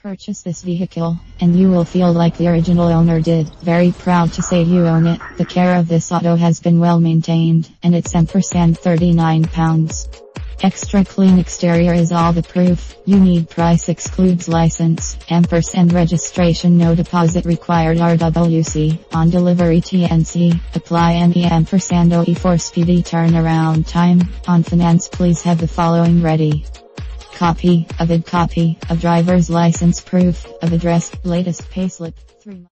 Purchase this vehicle, and you will feel like the original owner did. Very proud to say you own it. The care of this auto has been well maintained, and it's ampersand £39. Extra clean exterior is all the proof. You need price excludes license, ampersand registration, no deposit required, RWC, on delivery TNC, apply any ampersand OE for speedy turnaround time. On finance please have the following ready: copy of driver's license, proof of address, latest payslip, 3 months.